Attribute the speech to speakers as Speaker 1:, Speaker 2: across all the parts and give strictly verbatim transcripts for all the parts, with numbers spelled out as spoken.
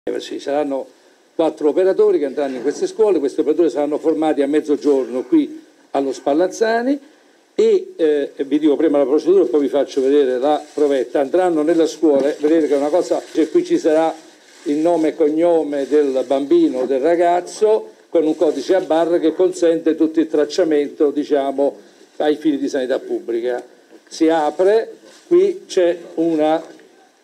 Speaker 1: Ci saranno quattro operatori che andranno in queste scuole, questi operatori saranno formati a mezzogiorno qui allo Spallanzani e eh, vi dico prima la procedura e poi vi faccio vedere la provetta. Andranno nelle scuole, vedete che è una cosa, cioè qui ci sarà il nome e cognome del bambino o del ragazzo con un codice a barre che consente tutto il tracciamento, diciamo, ai fini di sanità pubblica. Si apre, qui c'è una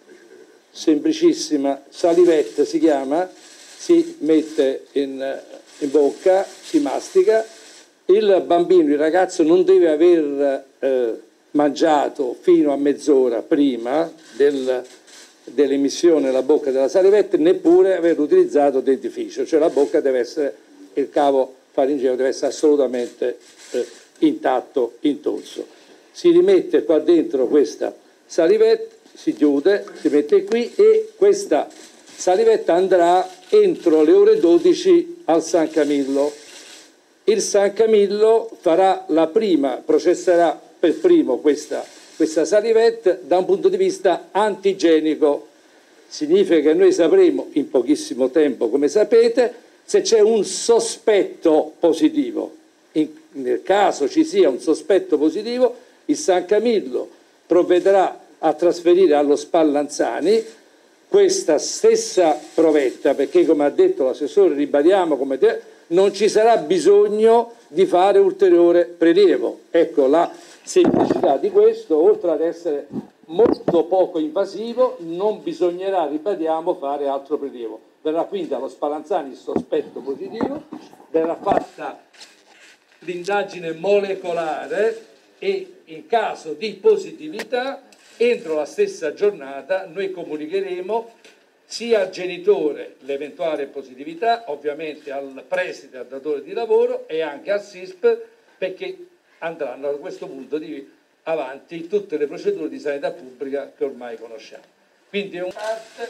Speaker 1: semplicissima salivetta, si chiama, si mette in, in bocca, si mastica, il bambino, il ragazzo non deve aver eh, mangiato fino a mezz'ora prima del, dell'emissione nella bocca della salivetta, neppure aver utilizzato dentifricio, cioè la bocca deve essere, il cavo faringeo deve essere assolutamente eh, intatto, intonso. Si rimette qua dentro questa salivetta, si chiude, si mette qui e questa salivetta andrà entro le ore dodici al San Camillo. Il San Camillo farà la prima, processerà per primo questa, questa salivetta da un punto di vista antigenico. Significa che noi sapremo in pochissimo tempo, come sapete, se c'è un sospetto positivo. In, nel caso ci sia un sospetto positivo, il San Camillo provvederà a trasferire allo Spallanzani questa stessa provetta, perché come ha detto l'assessore, ribadiamo, come te, non ci sarà bisogno di fare ulteriore prelievo. Ecco la semplicità di questo, oltre ad essere molto poco invasivo, non bisognerà, ribadiamo, fare altro prelievo. Verrà quindi allo Spallanzani il sospetto positivo, verrà fatta l'indagine molecolare e in caso di positività entro la stessa giornata noi comunicheremo sia al genitore l'eventuale positività, ovviamente al preside, al datore di lavoro e anche al S I S P, perché andranno da questo punto di avanti tutte le procedure di sanità pubblica che ormai conosciamo. Quindi è un parte,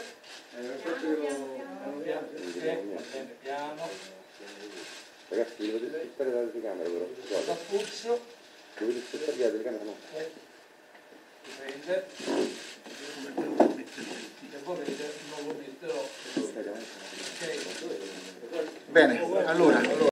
Speaker 1: piano,
Speaker 2: ragazzi, vi potete aspettare dalla telecamera però.
Speaker 1: da Fuzio,
Speaker 2: dovete aspettare dalla telecamera, no?
Speaker 1: prende se volete non lo metterò.
Speaker 3: Bene, allora